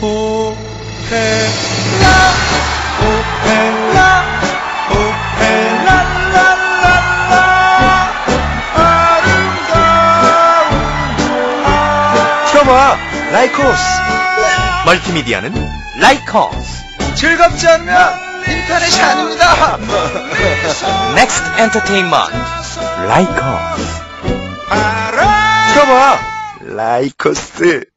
오페라 오페라 오페라라라라 아름다운 동화 틀어봐 라이코스. 멀티미디어는 라이코스. 즐겁지 않으면 인터넷이 아닙니다. 넥스트 엔터테인먼트 라이코스. 바람 틀어봐 라이코스.